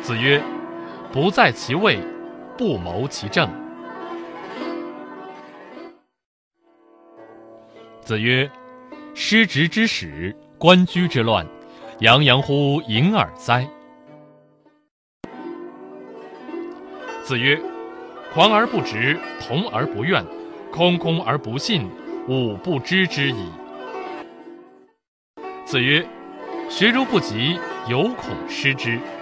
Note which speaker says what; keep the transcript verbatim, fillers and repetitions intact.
Speaker 1: 子曰：不在其位，不谋其政。子曰：失职之始，官居之乱，洋洋乎盈耳哉！子曰：狂而不直，同而不怨，空空而不信，吾不知之矣。子曰：学如不及，犹恐失之。